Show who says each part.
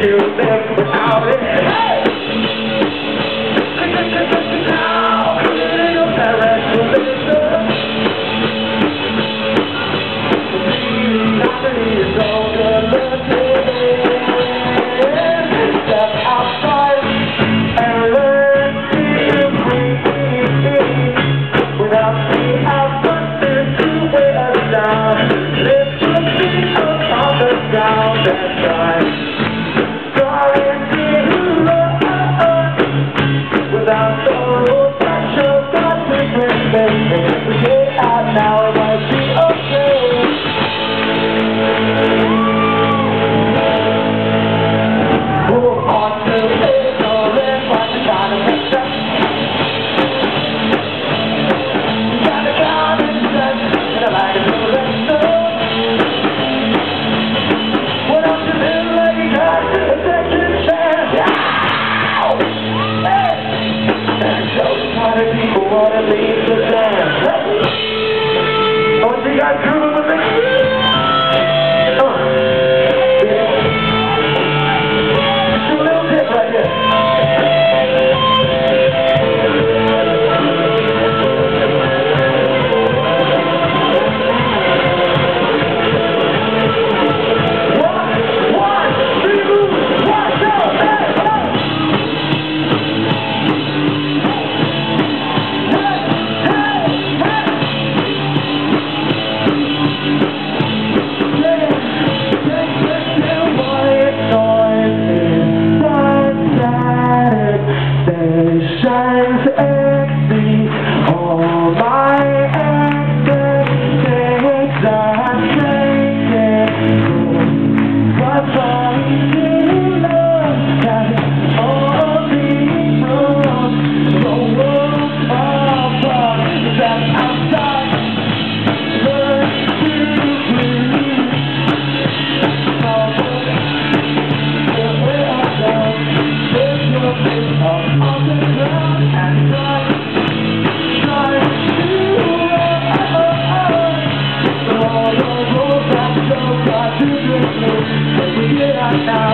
Speaker 1: you live without it? Hey! Now, your parents will listen. Nothing is so good looking. Step outside and learn to breathe without the output to weigh us down. Lift your feet up on the ground and try. Starting to love without the rules that show got to bring them. If we get out now, it might be okay. Move on to ignorance, what you gotta catch up. You gotta count and set, and I like it to let go. Why don't you live like you got to a second chance? Ow! Hey! And show how the people wanna leave the dance. Hey! Oh, you guys grooving with me? Shines empty, all my expectations are taken. What's all you know that all these roads go apart? That outside, learn to breathe. Where I go, there's nothing on the ground. And try to all the roads that show got to this place. But we get out now.